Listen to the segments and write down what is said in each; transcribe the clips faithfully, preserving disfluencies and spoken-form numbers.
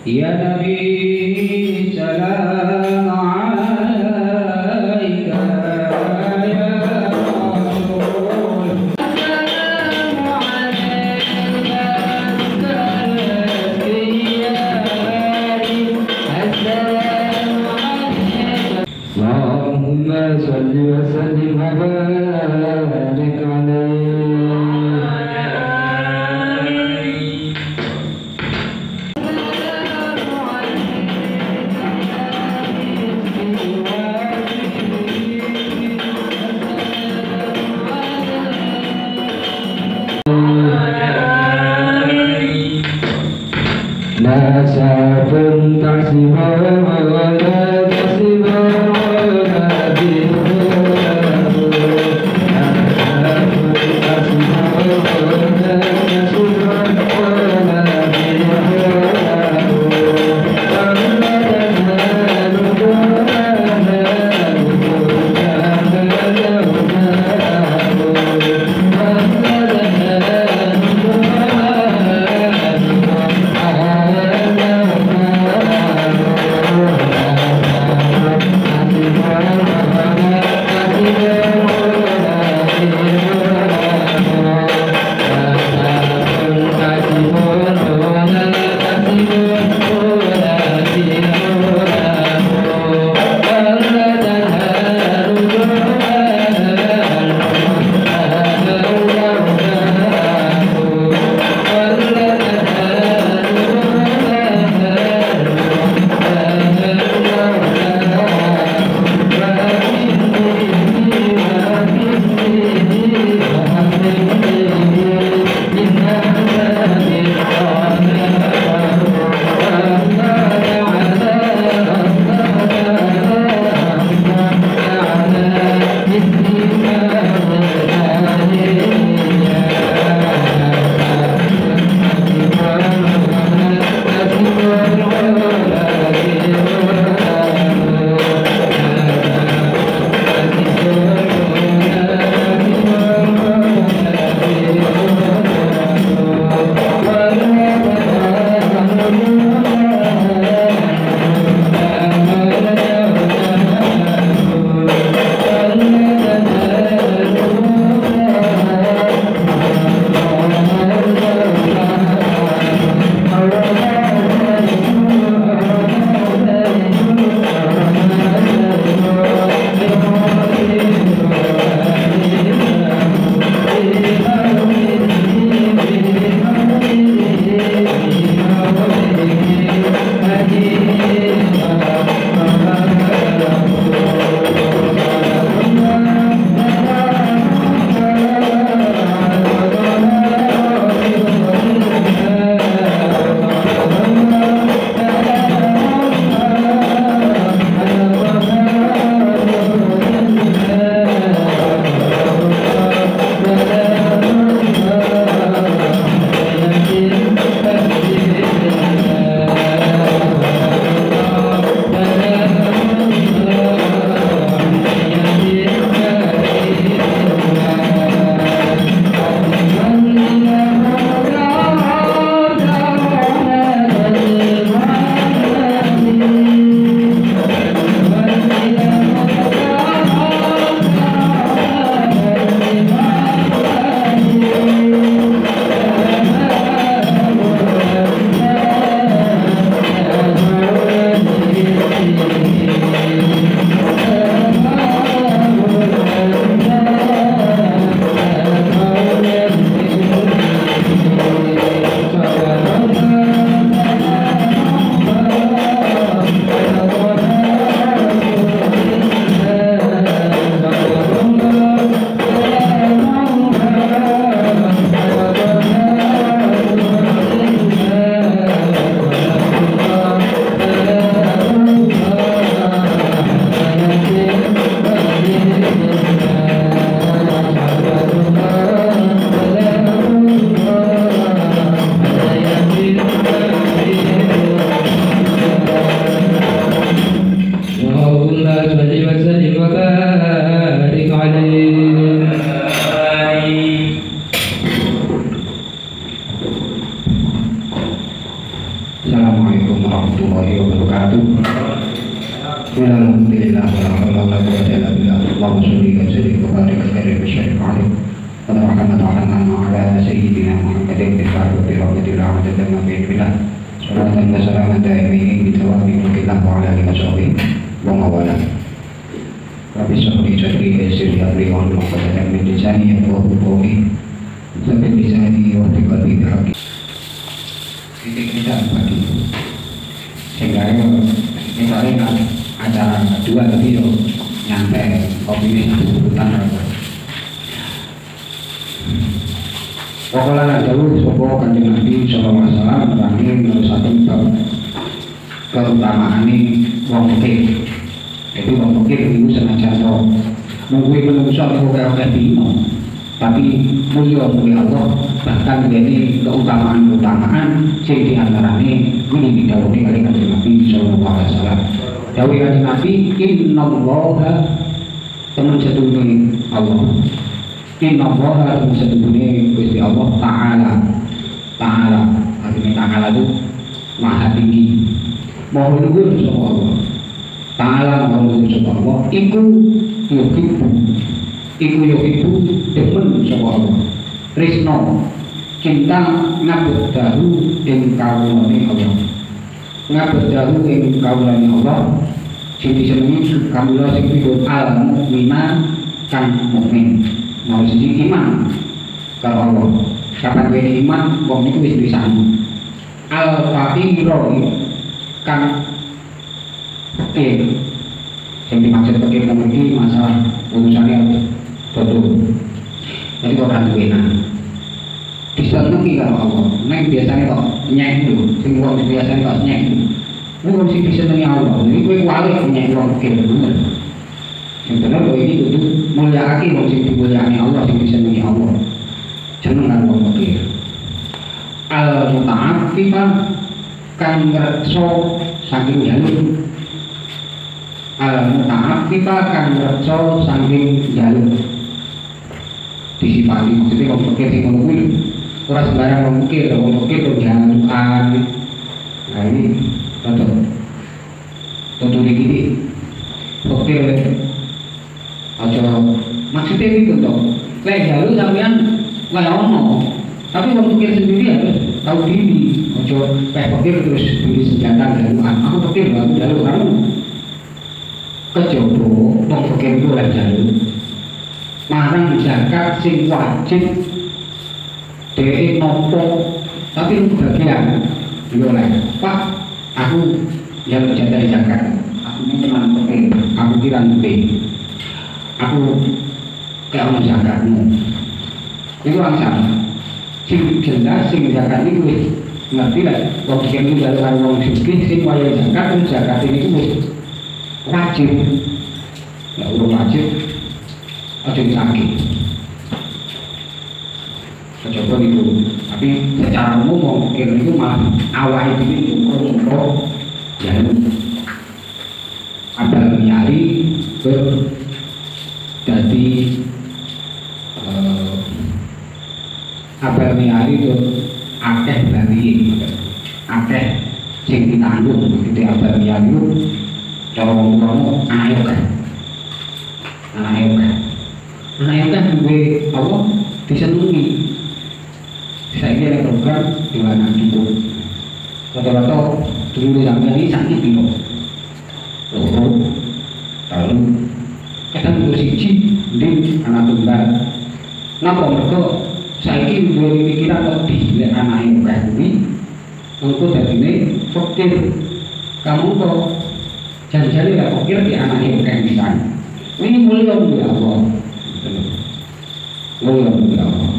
يا نبي سلام عليك يا رسول سلام عليك السلام عليك اللهم صل وسلم وبارك عليه. لا ساف تحسبه ولا تحسبه ولا Assalamualaikum warahmatullahi wabarakatuh. Alhamdulillah wa la haula wa la quwwata illa billah. Allahumma shalli wa sallim wa barik ala sayyidina Muhammad wa ala sayyidina Muhammadin bi rahmatil rahmatil alamin billah. Salatan wa salaman daimin bi tawfiq mulkillah wa ala alihi wa sahbihi wa mawala. Rabbi sholli sadri yassir amri wa hlul 'uqdatam min lisani yafqahu qawli. Sampai lisani wa qalbi bi haqqi. Titik kita bagi sehingga misalnya acara kedua tapi yo nyampe kopi ini satu urutan apa pokoknya nak jauh sopo kanjeng Nabi Sallallahu Alaihi Wasallam terakhir merusakan bab keutamaan ini wong fikih. Jadi wong fikih itu senajan to mungkin menungso kok kayak dino tapi mulia mulia Allah bahkan menjadi keutamaan-keutamaan sing diantaranya ini didhawuhi oleh kanjeng Nabi Sallallahu Alaihi Wasallam. Dawuh kanjeng Nabi, innallaha temen sedune Allah. Innallaha temen sedune Gusti Allah Ta'ala. Ta'ala, artinya Ta'ala itu maha tinggi. Maha luhur sapa Allah. Ta'ala maha luhur sapa Allah. Iku yuhibbu. Iku yuhibbu demen sapa Allah. Tresno cinta ngabut daru ing kawulane Allah. Ngabut daru ing kawulane Allah. Sing disenengi kawula sing pipun al mukmina kang mukmin. Mau siji iman karo Allah. Kapan dene iman wong niku wis bisa. Al faqiro kang fakir. Sing dimaksud fakir iki masalah urusane betul. Jadi orang duwe nah. Disenengi karo Allah. Nek biasane kok nyek lho, sing wong biasane kok nyek. Nek wong sing disenengi Allah, iki kowe wali nyek wong fakir bener. Sing bener kowe iki kudu mulyakake wong sing dimulyakake Allah, sing disenengi Allah. Jeneng karo wong fakir. Al muta'affifah kang ngrekso saking jalur. Al muta'affifah kang ngrekso saking jalur. Disifati maksudnya wong fakir sing ngono kuwi ora sembarang wong fakir, wong fakir kok jalukan. Nah ini contoh. Contoh iki fakir aja maksudnya itu toh. Lek jalu sampean kaya ono. Tapi wong fakir sendiri harus tahu diri. Aja kayak fakir terus beli senjata jalukan. Aku fakir aku jaluk kamu. Kejaba wong fakir itu oleh jaluk. Marang zakat sing wajib dhek nopo tapi bagian yo oleh Pak aku yang jatah zakat aku ini teman penting aku kira nanti aku kayak ono zakatmu itu langsung sing jelas sing zakat itu wis ngerti lah wong sing jalan wong sugih sing waya zakat dan zakat ini wis wajib ya urung wajib aja disakit coba itu tapi secara umum mau mikir itu malah awal ini untuk ya ada nyari ke jadi eh, apa nyari ke akeh dari akeh sing ditanggung gitu apa nyari itu cara ngomong ayo kan ayo kan anak kan gue apa disenangi. Saya kira program di mana cukup. Rata-rata dulu di sampai ini sakit bino. Loro, lalu kadang gue siji di anak tunggal. Napa mereka saya kira gue pikiran lebih dari anak yang kayak ini. Untuk dari ini fakir. Kamu kok jadi-jadi gak fakir di anak yang kayak misalnya. Ini mulia mulia Allah. Mulia mulia Allah.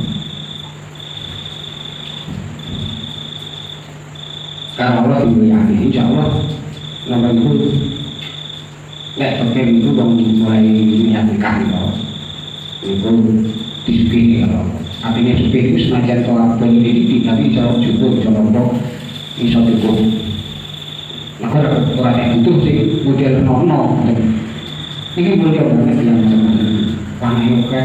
Karena Allah dimuliakan, insya Allah nomor itu nek fakir itu bang mulai menyatukan loh. Itu disukai kalau artinya sukai itu senajan kalau penyelidik tapi jauh cukup jauh untuk bisa cukup. Maka orang yang itu sih model nono. Ini mulia banget yang panai oke.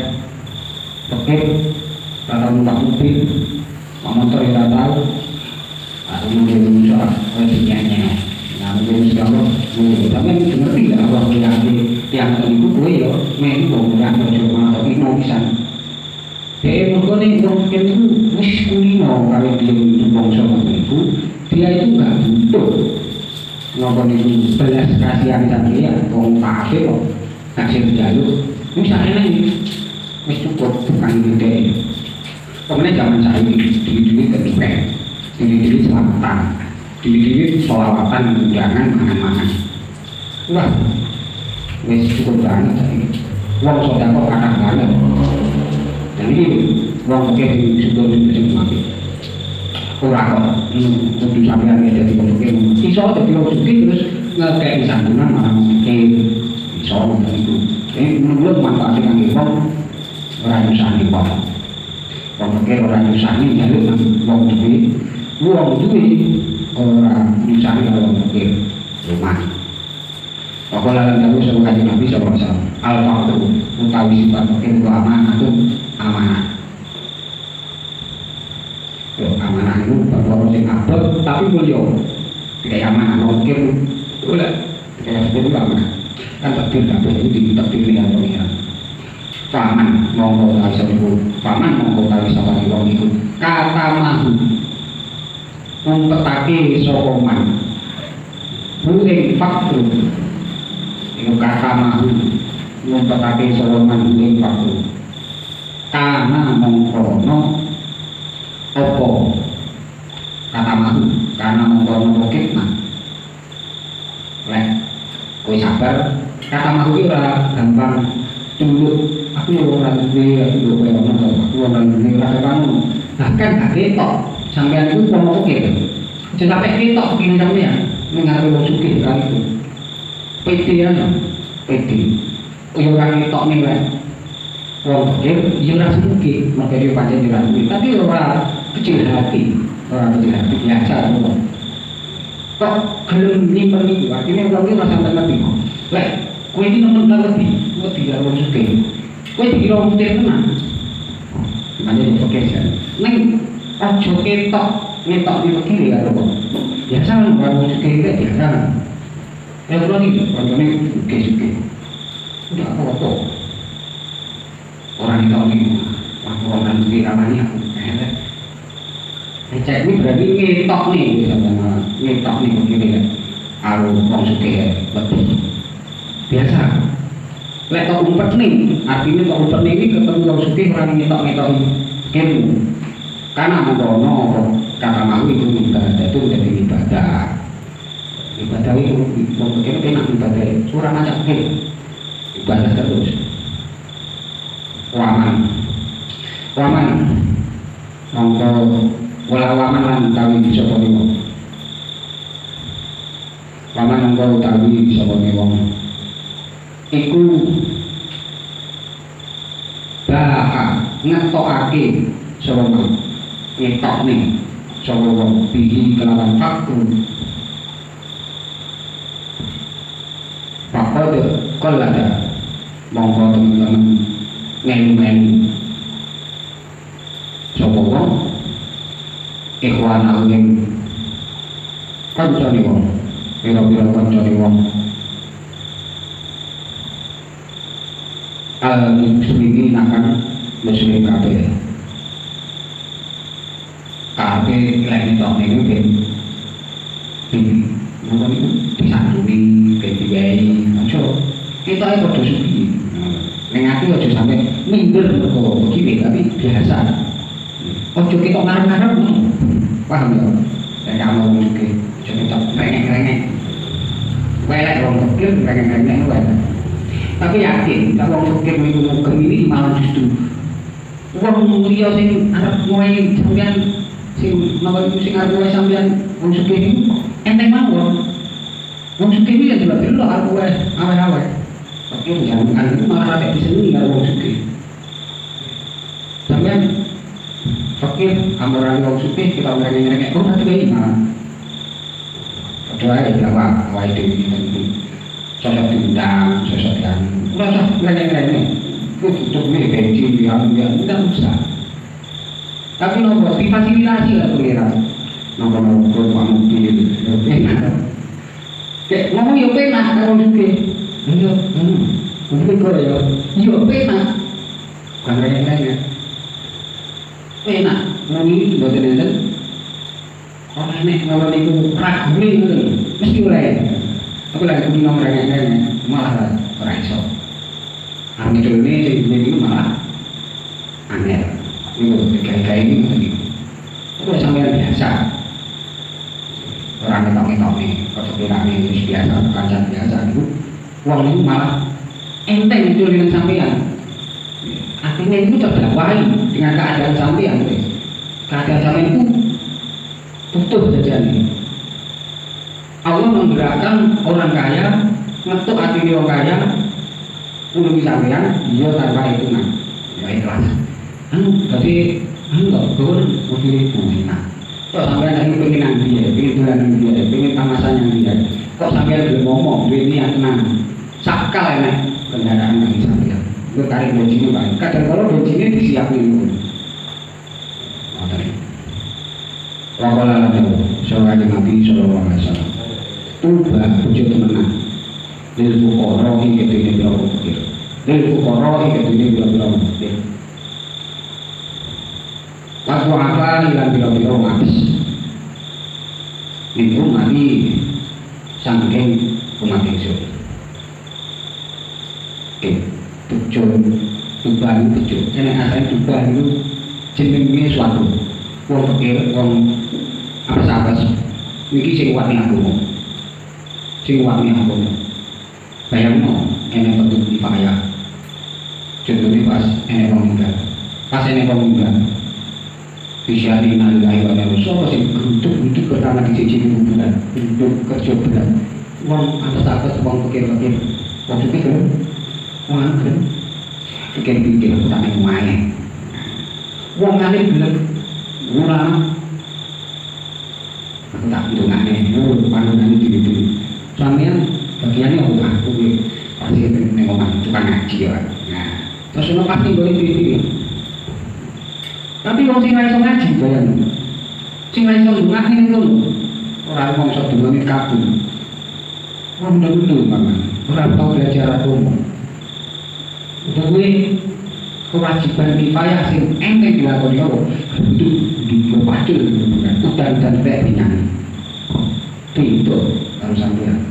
Fakir, rata numpak mobil, motor yang tahu, mungkin soal dinyanyi. Nah, mungkin sekarang mungkin tapi ngerti lah bahwa yang yang tadi itu gue ya, main gue nggak mau cuma tapi mau bisa. Dia mungkin nih mungkin itu wis kulino kalau dia itu bangsa itu dia itu nggak butuh ngomong itu belas kasihan sampai orang kafe kok kasih jalur misalnya ini wis cukup bukan gede. Kemudian zaman saya ini diri-diri kedipek, diri-diri selamatan, diri-diri solawatan undangan mangan-mangan. Wah, wis cukup banget ini. Uang sodako kadang banget. Dan ini uang mungkin sudah disebut mati. Kurang kok, untuk sampean ya jadi mungkin. Iso tapi orang suki terus ngekek santunan malah mungkin iso dan itu. Ini menurut manfaatnya kan uang orang usaha di bawah. Wong mikir orang nyusani jaluk wong duwe, wong duwe orang nyusani kalau mikir rumah. Apa lalan tahu sama kaji Nabi sallallahu alaihi wasallam. Al-Faqru utawi sifat mikir itu amanah itu amanah. Yo amanah itu perkara sing abot tapi mulia. Tidak amanah mikir oleh kayak seperti amanah. Kan takdir kabeh itu ditakdir yang pengiran. Paman monggo kali sawu paman monggo kali sawang wong iku kata mahu umpetake saka man bu ing fakru iku kata mahu umpetake saka man bu ing fakru kana mongkono apa kata mahu kana mongkono kitna lek kowe sabar kata mahu iki ora gampang dulu aku orang duwe aku duwe ono aku orang duwe ora kamu bahkan gak ketok sampean itu ono oke aja sampai ketok gini sampean mengaruhi wong sugih kan itu P D ana P D yo ora ketok ning lek wong sugih yo ora sugih maka dia pancen ora duwe tapi ora kecil hati ora kecil hati biasa kok gelem nyimpen iki artine wong iki ora sampe ngerti lek kowe iki nemen ngerti wedi karo wong sugih kowe dikira wong sugih tenan makanya dia pikir kan neng aja ketok ngetok di kiri karo wong biasa kan wong sugih iki biasa ya kalau iki koncone sugih-sugih udah apa-apa orang itu ini waktu orang sugih ramanya aku elek cek ini berarti ngetok nih ngetok nih begini kan karo wong sugih lebih biasa lek tok umpet nih artinya tok umpet nih ini ketemu wong sugih orang ngetok-ngetok ilmu karena mengkono kata mau itu ibadah itu jadi ibadah ibadah itu wong sugih enak ibadah surah macam ke ibadah terus waman waman mongko wala waman lan utawi bisa wong waman mongko utawi bisa wong iku baha ngetokake sapa ngetok ning sapa wong bihi kelawan fakru pakode kolada monggo teman-teman ngelu-ngelu sapa wong ikhwan ing kancane wong pira-pira kancane wong al-muslimin akan muslim kabeh kabeh lagi tok niku ben iki ngono niku disanduni ben diwehi aja kita iki padha suci ning ati aja sampe minder kok begini tapi biasa aja kita ngarep-ngarep paham ya nek kamu iki aja kita rengek-rengek welek wong pikir rengek-rengek welek tapi yakin kalau mungkin minggu mungkin ini malah justru uang mulia sing arep mulai sampean sing nomor itu sing arep mulai sampean wong sugih ini enteng mawon wong sugih ini ya jelas lho arep wae awet-awet tapi jangan kan malah ada disenengi karo wong sugih sampean fakir amarane wong sugih kita ngene-ngene kok ora duwe malah padha ae lawa wae dhewe iki sosok diundang, sosok yang rasa ngereng-ngereng untuk ini bensin, yang tidak usah tapi nomor difasilitasi lah pengiran nopo-nopo Pak Mukti enak. Kayak ngomong ya penak karo sugih. Iya, hmm. Mungkin kok ya. Iya penak. Kan rene-rene. Penak. Muni mboten enten. Ora enek ngono niku ragune ngoten. Mesti ora. Aku lagi kudu nomor rene-rene malah ora iso. Arep dene sing niku malah angel. Niku kayak-kayak ini ngoten niku. Itu sampeyan biasa. Orang ngetok-ngetok nih, kesekiraan ini biasa, kancaan biasa itu uang itu malah enteng itu dengan sampean. Akhirnya itu terdakwai dengan keadaan sampean. Keadaan sampean itu tutup saja nih. Allah menggerakkan orang kaya, ngetuk hati orang kaya, untuk sampean, dia tanpa hitungan. Ya ikhlas. Anu, tapi enggak, gue udah ribu enak. Kok sampai lagi pengen dia, pengen tulan dia, pengen tamasan yang dia. Kok sampai belum ngomong, dia niat tenang. Sakal enak kendaraan bagi sampai. Gue tarik bojine bang. Kadang kalau bojine disiapin pun. Wakola lado, soalnya Nabi Sallallahu Alaihi Wasallam. Tuba bojo temenan. Lil fuqara iki dene biro pikir. Lil fuqara iki dene biro pikir. Waktu apa ilang biro-biro habis itu mati sangking umat Yesus. Oke, tujuh tuban tujuh. Jadi asalnya tuban itu jenenge suatu. Wong pikir, wong apa-apa. Niki sing wani aku. Sing wani aku. Bayangno, ene bentuk dipaya. Contohnya pas ene wong meninggal. Pas ene wong meninggal. Bisa dinalilahi wa narusoh sing grutuk-grutuk pertama di sisi kuburan grutuk kerja berat wong atas-atas wong pikir-pikir wong pikir wong angker pikir-pikir aku tak mau main wong alim bener ulama aku tak hidungannya oh panungannya diri-diri sampean bagiannya aku aku pasti nengomah tukang ngaji ya nah terus lo pasti boleh diri-diri. Tapi wong sing iso ngaji bayang. Sing iso ndongak niku lho. Ora wong iso ndongak kabeh. Wong dulu Mama. Ora tau belajar agama. Udah kuwi kewajiban kifayah sing enteng dilakoni Allah. Itu dipacu bukan udan dan penyan. Itu harus sampeyan.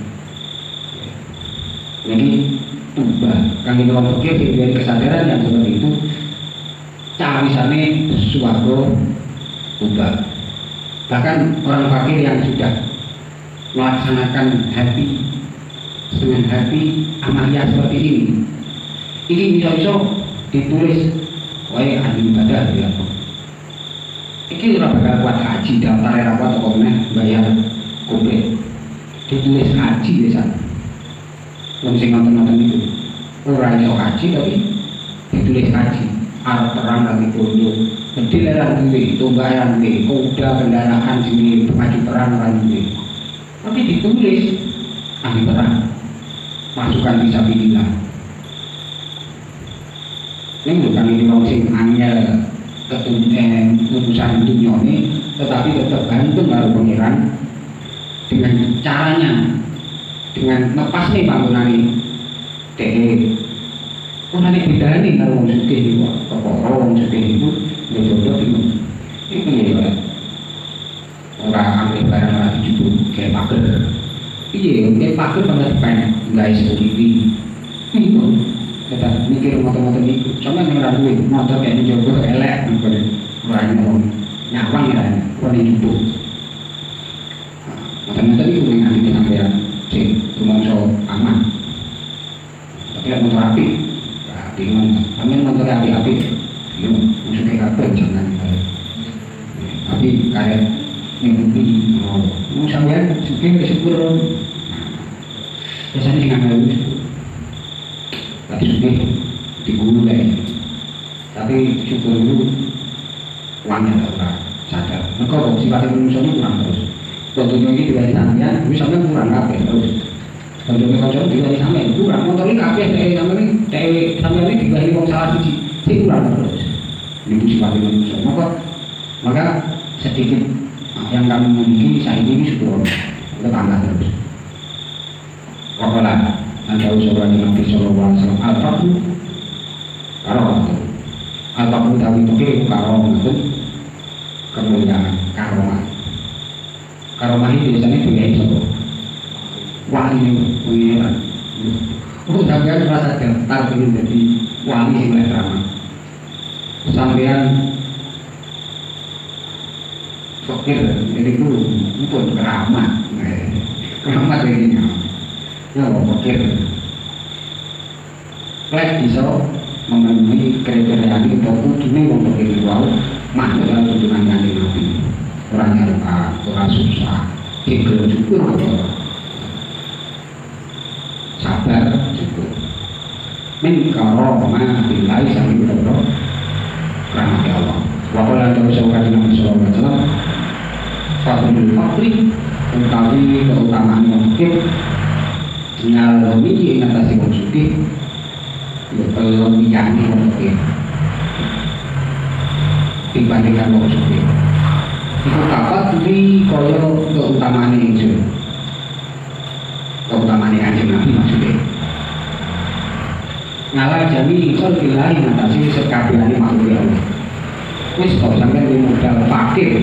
Jadi tuba kangge wong fikih diberi kesadaran yang seperti itu. Cawisane suwargo ubah. Bahkan orang fakir yang sudah melaksanakan happy dengan happy amalia seperti ini, ini bisa-bisa ditulis oleh ahli ibadah ya. Ini orang bakal kuat haji daftar rapat atau mana bayar komplit. Ditulis haji di sana. Wong sing nonton-nonton itu orang iso haji tapi ditulis haji. Arab perang lagi bodoh, pendileran duit, tumbayan duit, kuda kendaraan sini, maju perang lagi. Tapi ditulis ahli perang, masukan bisa pilihlah. Ini bukan ini mau sing angel ketujuan urusan dunia ini, tetapi tetap gantung karo pengiran dengan caranya, dengan lepas nih bangunan ini, deh. Oh nanti beda nih kalau orang sugih itu, kalau orang sugih itu jodoh bingung. Ini ya orang ambil barang lagi juga kayak pager. Iya, kayak pager banget pengen guys sendiri. Itu kita mikir motor-motor itu, cuma yang ragu motor kayak jodoh elek, pada orang mau nyawang ya, orang itu. Motor-motor itu yang nanti sampai sih rumah so aman. Tapi yang motor api. Bingung, kami motor api-api, bingung, musuhnya kabel jangan. Tapi kayak mimpi, oh, mau sampean syukur syukur. Biasanya dengan halus, tapi syukur digulai. Tapi syukur dulu, uangnya tak pernah sadar. Mereka sifatnya manusia kurang terus. Waktu ini juga sampean, tapi sampean kurang kabel terus. Kalau kau juga di sana kurang motor ini kabeh dari sama ini dari sampai ini dibagi wong salah siji sih kurang terus. Ini sifatnya manusia. Maka maka sedikit yang kami miliki saat ini syukur kita tambah terus. Wakola ada usaha Nabi Sallallahu Alaihi Wasallam al-fakru karomah al-fakru tawi pikir karomah itu kemuliaan karomah. Karomah ini biasanya punya sopo wali pengiran. Oh sampean merasa tertarik ingin jadi wali yang mulai ramah. Sampean fakir jadi guru pun keramat, keramat ini ya fakir. Lek bisa memenuhi kriteria ini atau ini wong fakir itu masuk dalam tuntunan yang Nabi. Orang yang orang susah, kikir juga sabar cukup. Min karomah billahi sami berdoa rahmat Allah. Wa qala ta'ala syaukat Nabi sallallahu alaihi wasallam fadlul fakri utawi keutamaan mungkin ngalami ing atase wong sugih ya kelebihane wong sugih dibandingkan wong sugih. Iku dapat di kaya keutamaan ingsun. Keutamaan Kanjeng Nabi maksudnya ngalah jami ikhol bilahi ngatasi sekabehane makhluk Allah. Wis kok sampeyan di modal fakir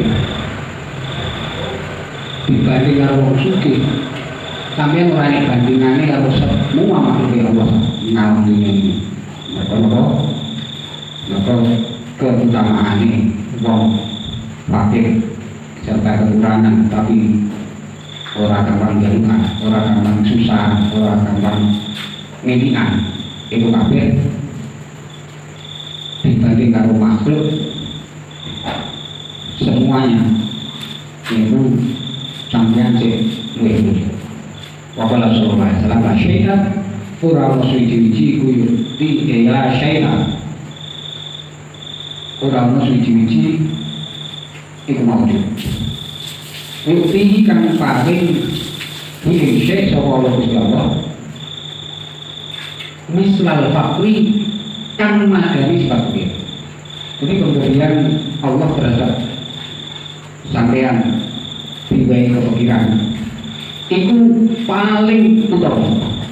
dibanding karo wong sugih, sampeyan ora nek bandingane karo semua makhluk Allah ngalam dunia ini. Maka maka keutamaane wong fakir serta kekurangan tapi orang gampang jalukan, orang gampang susah, orang gampang ngedikan itu kabeh dibanding karo makhluk semuanya itu sampeyan sing luwih. Waqala sallallahu alaihi wasallam la syai'an ora ono suci-suci kuwi di ya syai'an ora ono suci-suci iku maujud. Uktihi kang paring hiling syekh sapa Allah Gusti Allah mislal fakri kang madani fakir. Jadi kemudian Allah terhadap sampean diwehi kepikiran itu paling utama,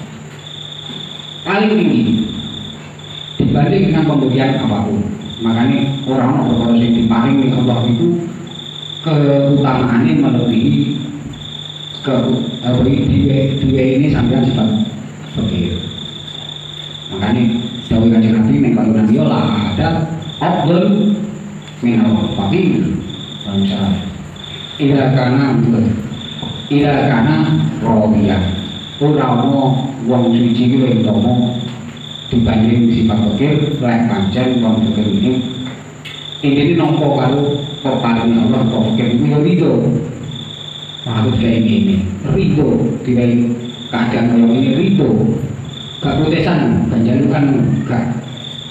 paling tinggi dibanding dengan pemberian apapun. Makanya orang-orang perkara sing diparingi Allah itu keutamaannya melebihi ke apa dua ini sampai sifat fakir. Makanya dawuh Kanjeng Nabi nek kalau Nabi lah ada afdal min al-fakir bangsa ila kana ila kana robiya ora ono wong suci ki luwih utama dibanding sifat fakir lek pancen wong fakir ini ini nompo karo peparing Allah kok kene rido. Harus kayak gini, rido tidak keadaan yang ini rido, gak protesan, gak jalukan, gak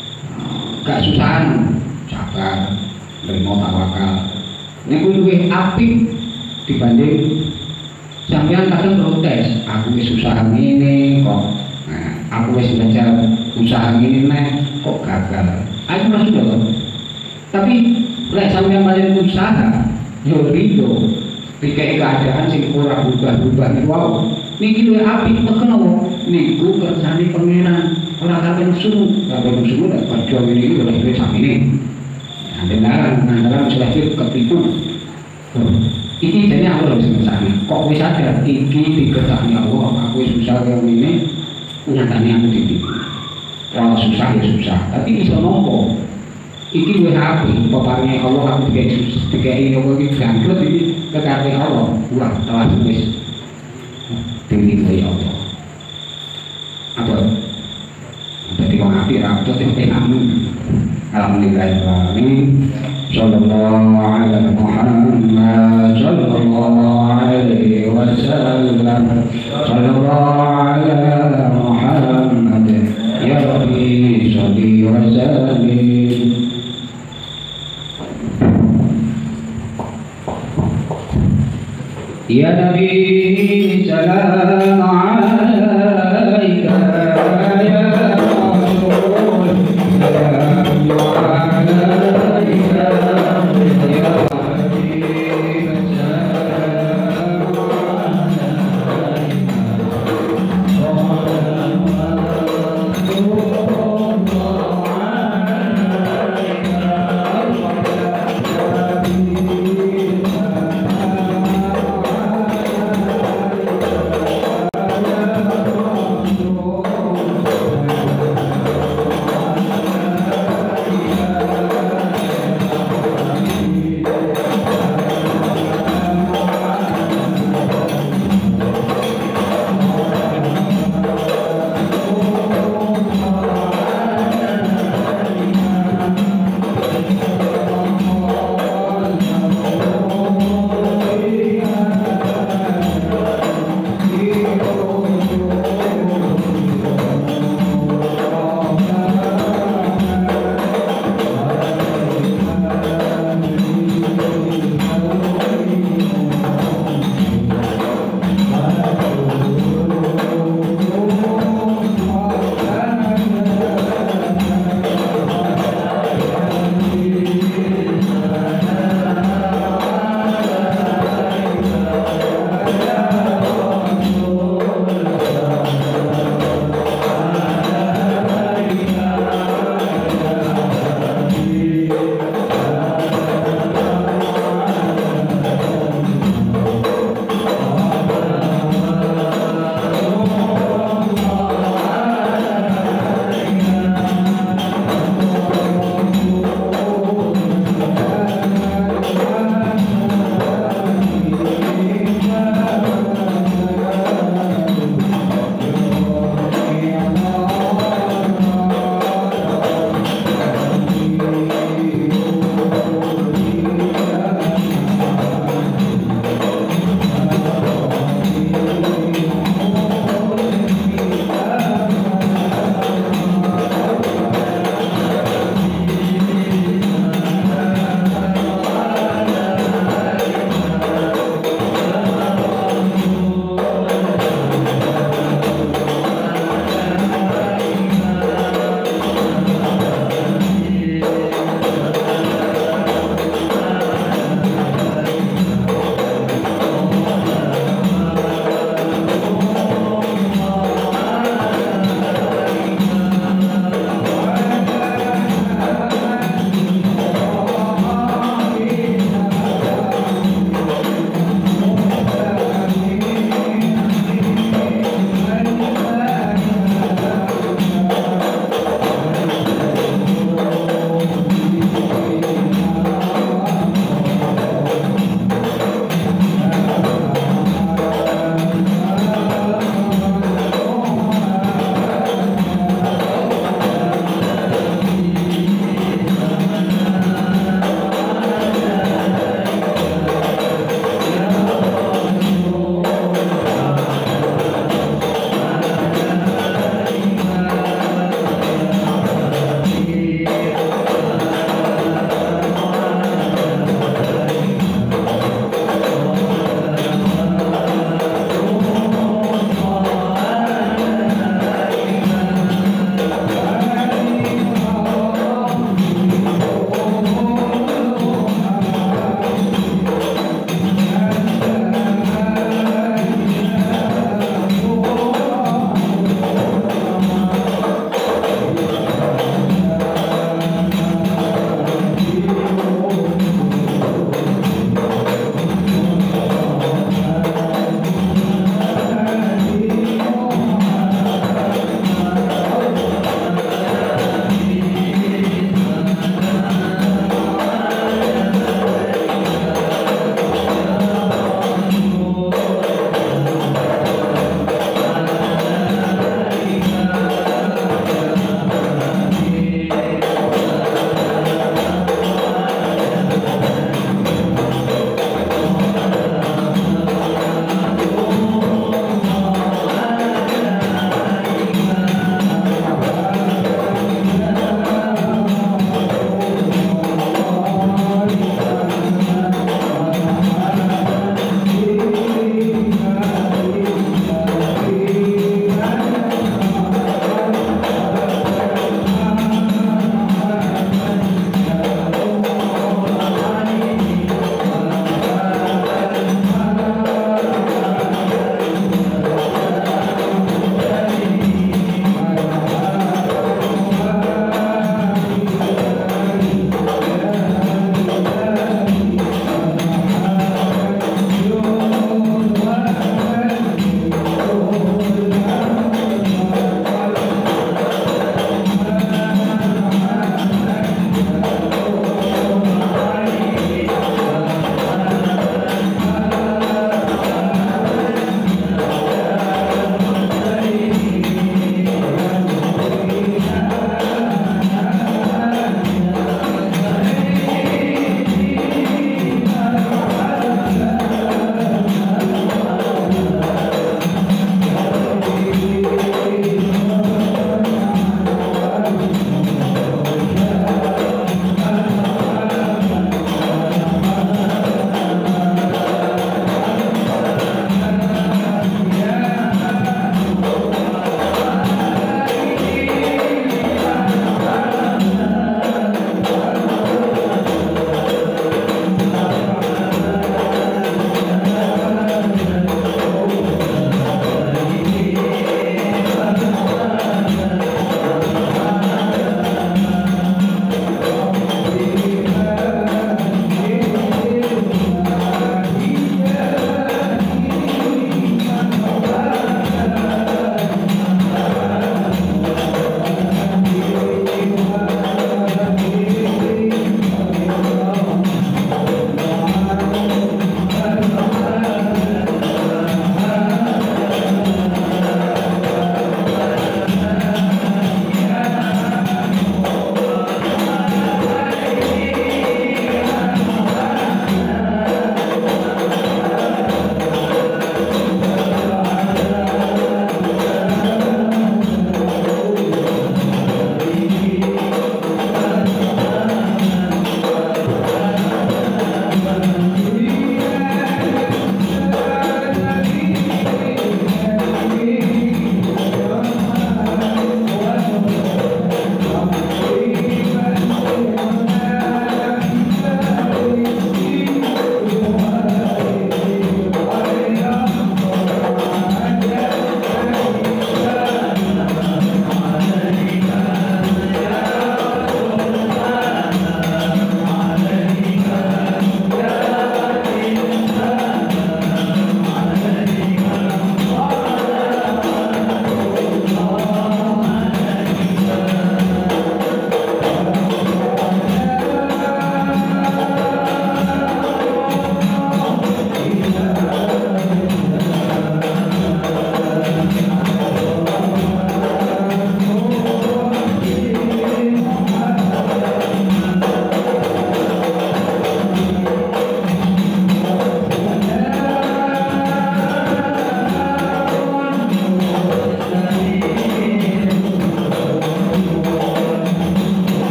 gak susahan, sabar, terima tawakal. Ini pun lebih apik dibanding sampean kadang protes, aku wis usaha ini kok, nah, aku wis belajar usaha ini nih kok gagal. Aku masuk dong. Tapi lek sampean paling usaha, yo rido, dikai keadaan sing ora berubah-ubah niku wae. Niki luwih apik kenapa? Niku kersane pangeran, ora kabeh musuh, kabeh musuh lek padha ngene iki lho wis sakmene. Andalan, andalan sudah ketipu. Iki jane Allah wis ngersani. Kok wis sadar iki dikersani Allah, aku wis usaha kaya ngene, nyatane aku ditipu. Wah susah ya susah, tapi iso nampa. Iki luwih apik peparinge Allah aku dikai dikai apa iki ganglet iki kekarepe Allah. Wah, telah wis diridhoi Allah. Apa? Dadi wong apik ra terus enak. Alhamdulillah. Sallallahu alaihi Muhammad sallallahu alaihi wasallam. Sallallahu alaihi Muhammad ya Rabbi shalli wa sallim. Ya Nabi salam alaika ya Rasul salam alaika ya Habib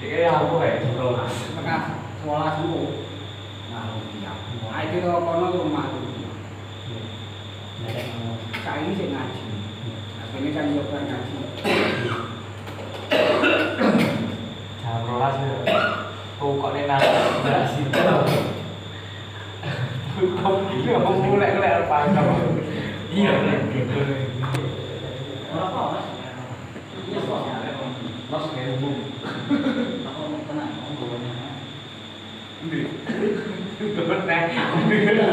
Kayak aku kayak sekolah. Tengah sekolah dulu. Nah, iya. Nah, itu kono rumah tuh. Kali ini saya ngaji. Akhirnya kan juga ngaji. Jam rolas ya. Tuh kok nek nang berhasil. Kok iki apa mulai-mulai pangkam. Iya, gitu. Ora apa, Mas. Iya, Mas kayak umum. Aku mau tenang, aku boleh. Ndi. Bener.